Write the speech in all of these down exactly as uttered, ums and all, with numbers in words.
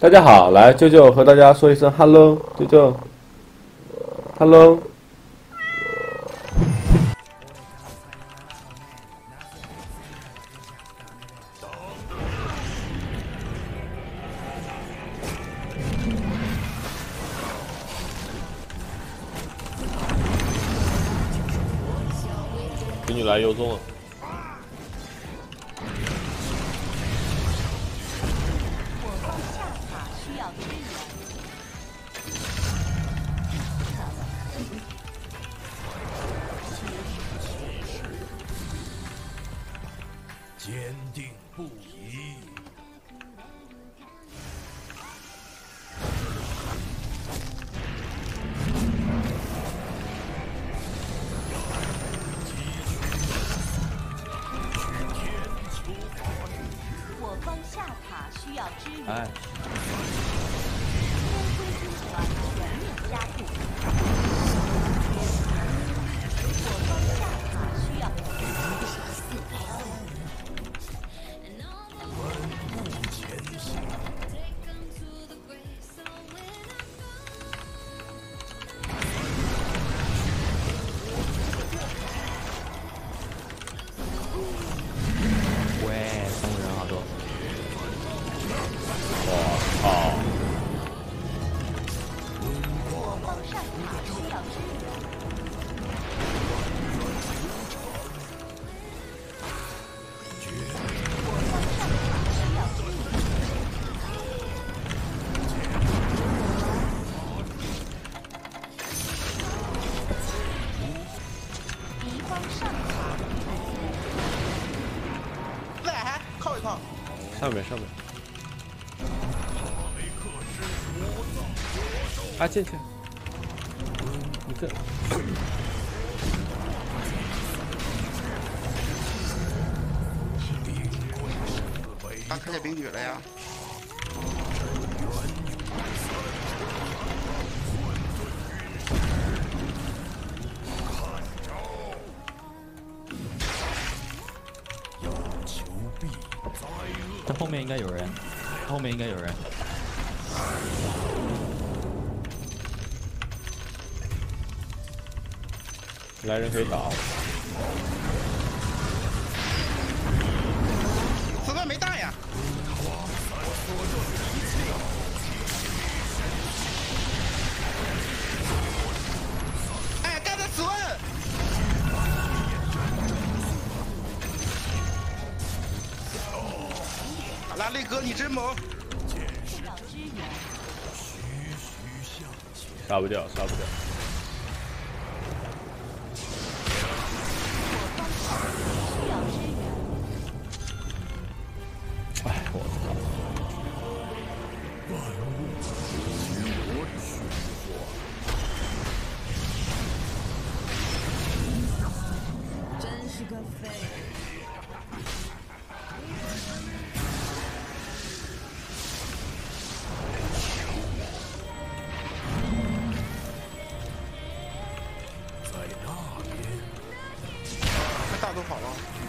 大家好，来舅舅和大家说一声 hello， 舅舅 ，hello。 美女来右中了。 坚定不移。 我方下塔需要支援。 哎。 乌龟军团全面加固。我方下塔需要。 上面上面， 啊进去，你这， 他看见美女了呀！ 他后面应该有人，后面应该有人。 来人可以打。 子弹没弹呀！哎，干的死问！ 拉力哥，你真猛！ 杀不掉，杀不掉。 哎，我操！ 真是个废物。 大都跑了。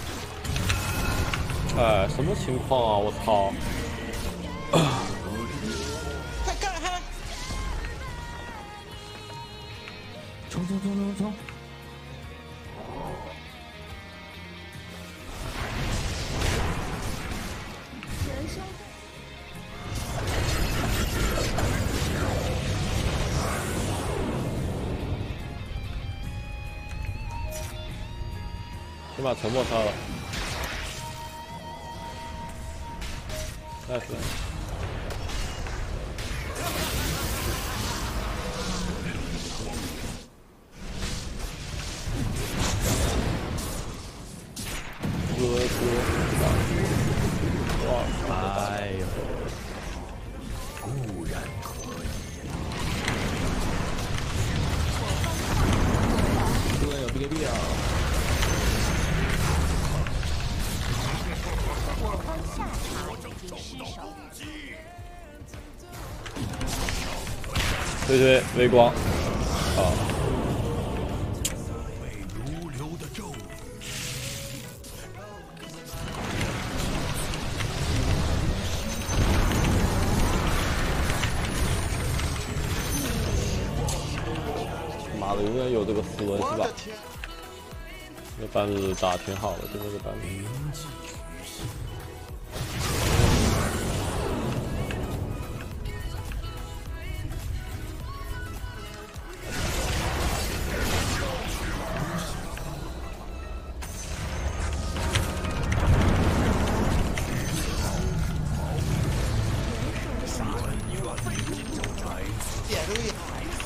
哎，什么情况啊！我操！ 快干哈！ 冲冲冲冲冲！ 先把沉默杀了。nice。哥哥，哇！ 哎呦， 固然可以。 对，有 B K B 啊。 我方下塔已经失守。 推推微光，啊！ 如流的咒语。 的，永远有这个斯文是吧我的？天！ 那半日打挺好的，就那个半日。 铭记于心。 解释一下。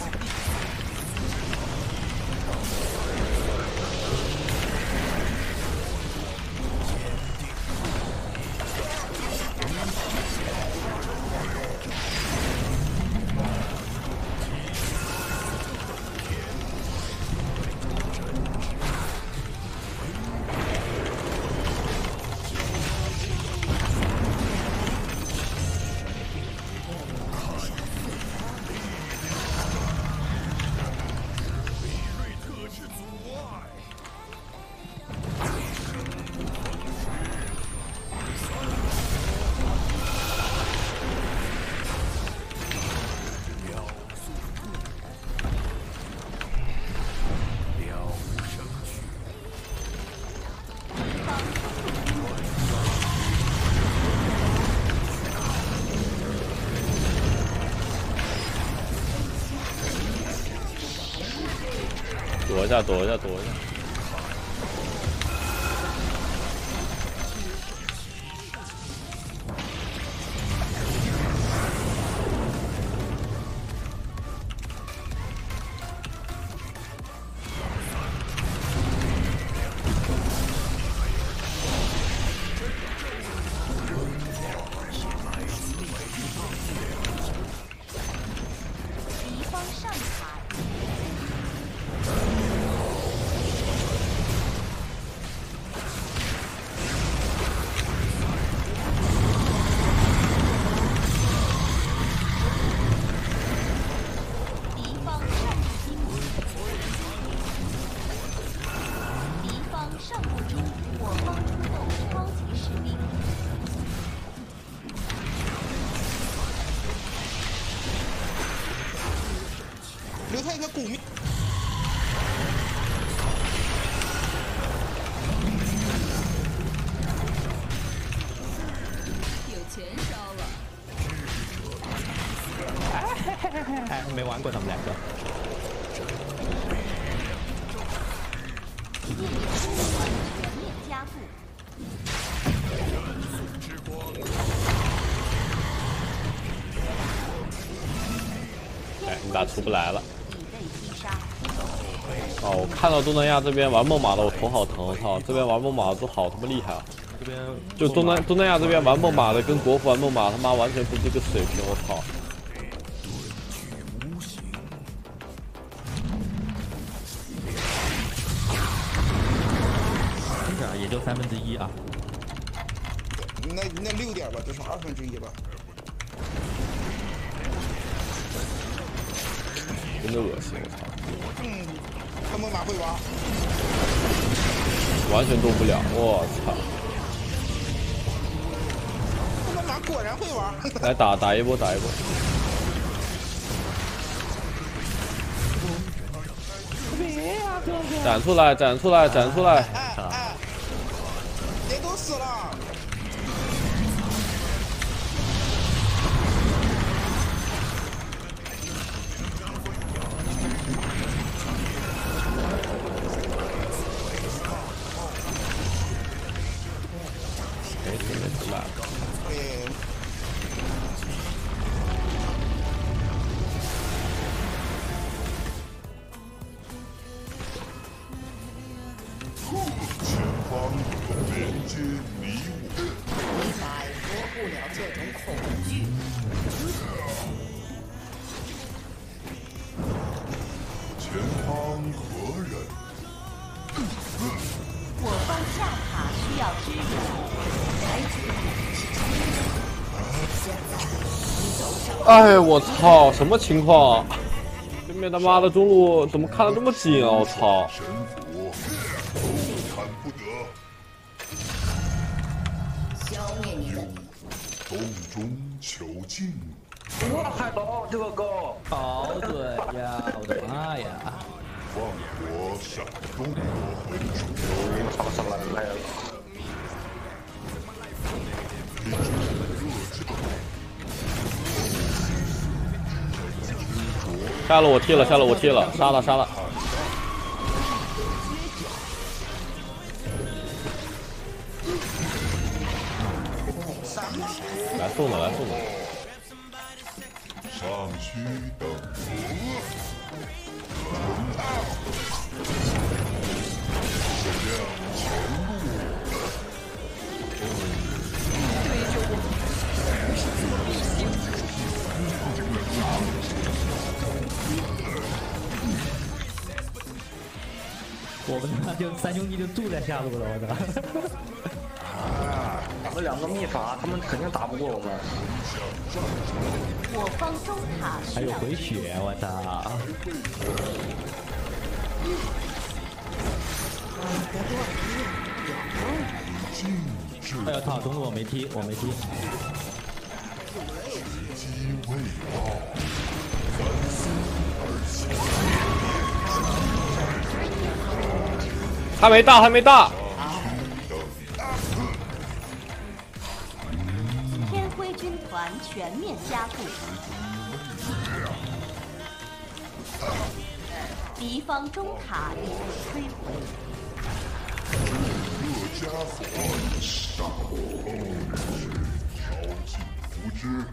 躲一下，躲一下，躲一下。 敌方上塔。敌方上路精敌方上路中，我方出动超级士兵。 留他一个骨命。 有钱烧了。 哎，没玩过他们两个。 夜里出环全面加固。 哎，你咋出不来了？ 已被击杀。 哦，我看到东南亚这边玩梦马的，我头好疼！我操，这边玩梦马的都好他妈厉害啊！ 这边就东南东南亚这边玩梦马的跟国服玩梦马他妈完全不是这个水平！我操！ 真是啊，也就三分之一啊。 那那六点吧，至少二分之一吧。 真的恶心！我操！ 嗯，他们马会玩。 完全动不了！我操！ 他们马果然会玩。 来打打一波，打一波！展出来，展出来，展出来！ 哎哎，人都死了。 没事没事，来。 对。 前方连接迷雾。 你摆脱不了这种恐惧。 前方何人？ 我方下塔需要支援。 哎，我操，什么情况啊？对面他妈的中路怎么看得这么紧啊！我操！ 神佛，砍不得。 消灭你的洞中求静。 哇，海龙这个狗好准呀！我的妈呀！ 望我闪动我魂出他们上来来了。 下了我踢了，下了我踢了，杀了杀了。来送的，来送的。 上去等我们那就三兄弟就住在下路了，我操！ 打了两个秘法，他们肯定打不过我们。 我方中塔还有需要回血，我操！哎呀操！中路我没踢，我没踢。 机未到，三思而行。 还没到，还没到。 天辉军团全面加固，敌方中塔已被摧毁。 各家伙上调尽福之，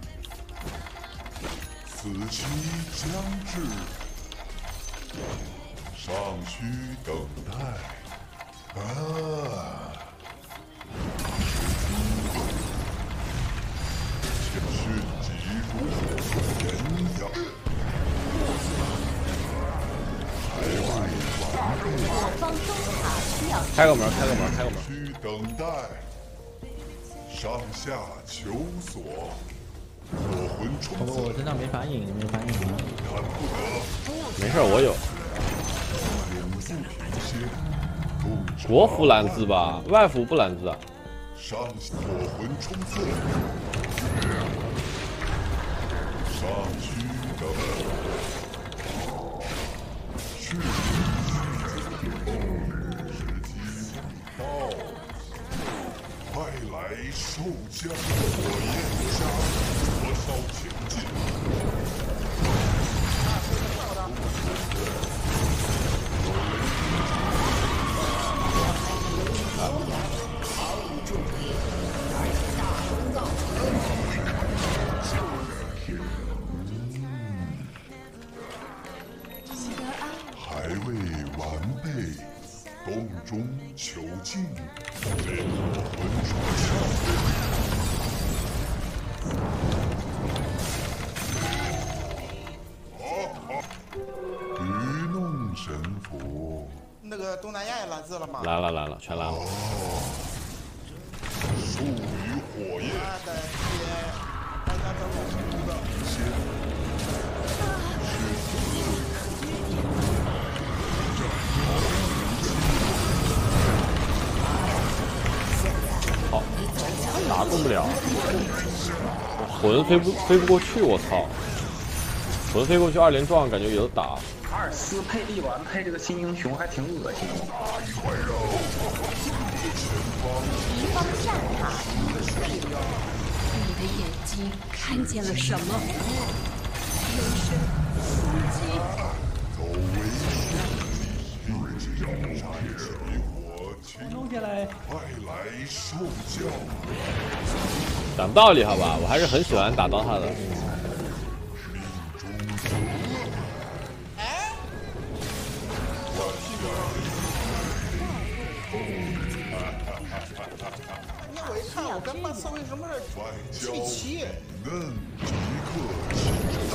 此期将至，尚需等待。啊！情绪急如炎阳， 我方中塔需要开个门，开个门，开个门。 需等待。上下求索，火魂冲我我身上没反应，没反应啊！ 看不得。 没事，我有。国服蓝字吧，外服不蓝字啊。 上火魂冲刺，上虚等，去时机到，快来受将！火焰加灼烧情境。还未完备，洞中求静，这火魂出鞘。愚弄神符， 那个东南亚也蓝字了吗？ 来了来了，全来了。 术于火焰。 那得接大家等我的好，打动不了。魂飞不飞不过去，我操！魂飞过去二连撞，感觉有的打。 阿尔斯配力丸配这个新英雄还挺恶心的。 敌方战塔你的眼睛看见了什么？有神攻击！ 走为顺，只要燃起火情， 弄下来。 快来受教。 讲道理好吧，我还是很喜欢打到他的。 那我一看，我跟巴斯为什么是聚齐？ 嫩即刻起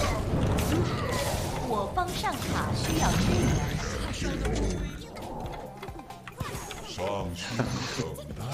我方上塔需要支援。 上去等待。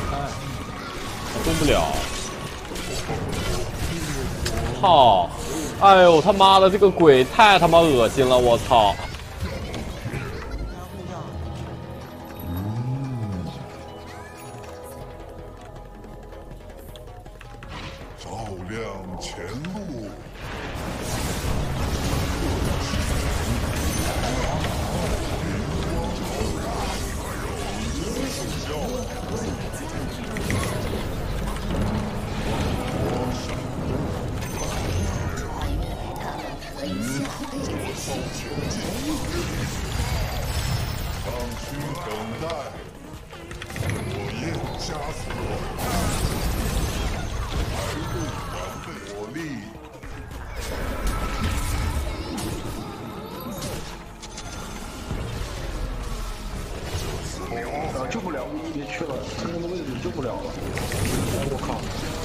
动不了。靠！ 哎呦他妈的，这个鬼太他妈恶心了，我操！ 照亮前路。 长驱等待，火焰枷锁，还未完备火力。 啊，救不了，别去了，他那个位置救不了了。我靠！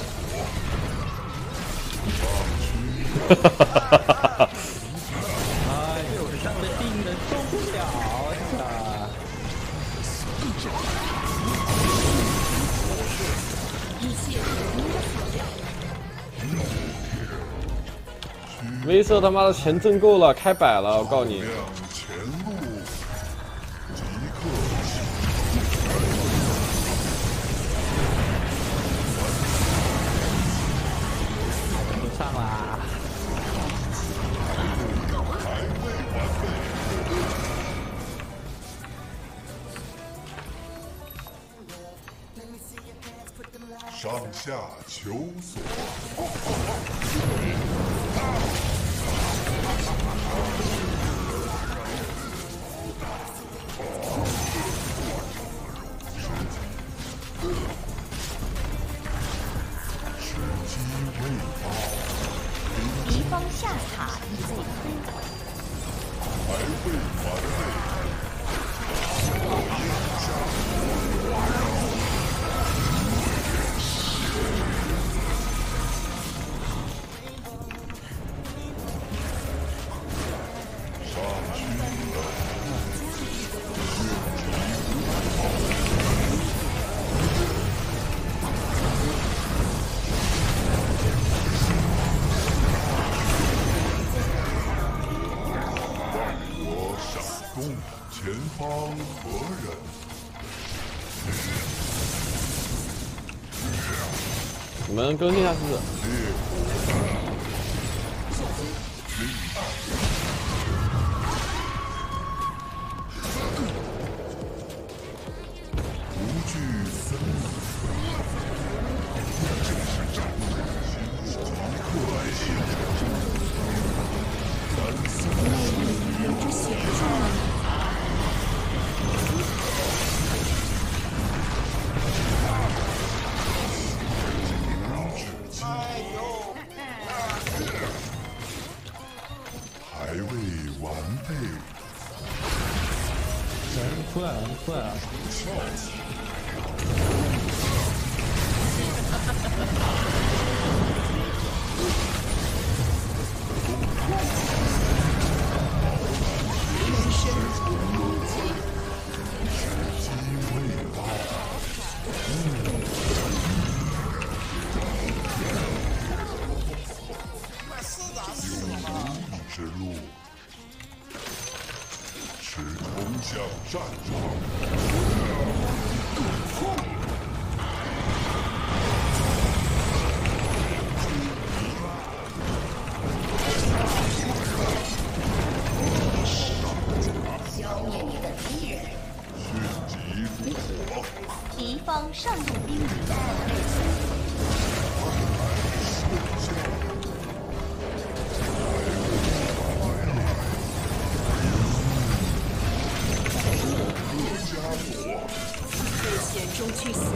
哈哈哈哈哈！ 哎呦，这上面定人受不了啊！ 威瑟他妈的钱挣够了，开摆了，我告诉你。 前路即刻不上啦！ 上下求索。时机未到， 敌方下塔已被摧毁。 还未完备。 前方何人？ 你们更新一下是不是？ 无惧森林，这是战斗，即刻来袭！蓝色人之险状。 还未完备。 人出来了，人出来了。 时机未到。之路，是冲向战场。 消灭你的敌人。 迅疾如火。 敌方上路兵营被摧毁。 险中去死。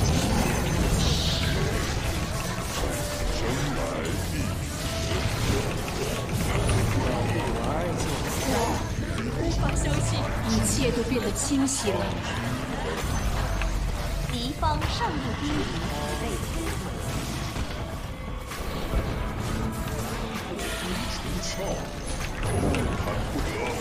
无法相信，一切都变得清晰了。 敌方上路兵营被摧毁。 出鞘，看不得。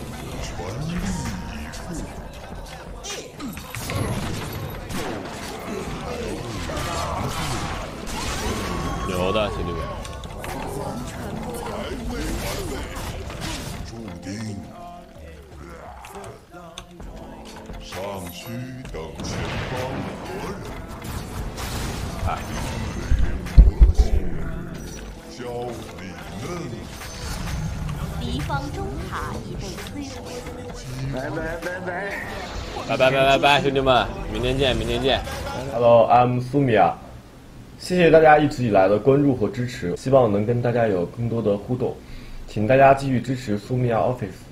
全力以赴。 的，兄弟们。 注定。尚需等前方何人？ 哎。 教理论。 敌方中塔已被摧毁。 拜拜拜拜。 拜拜拜拜拜，兄弟们，明天见，明天见。 Hello，I'm 苏米娅。谢谢大家一直以来的关注和支持，希望能跟大家有更多的互动，请大家继续支持苏米娅 Office。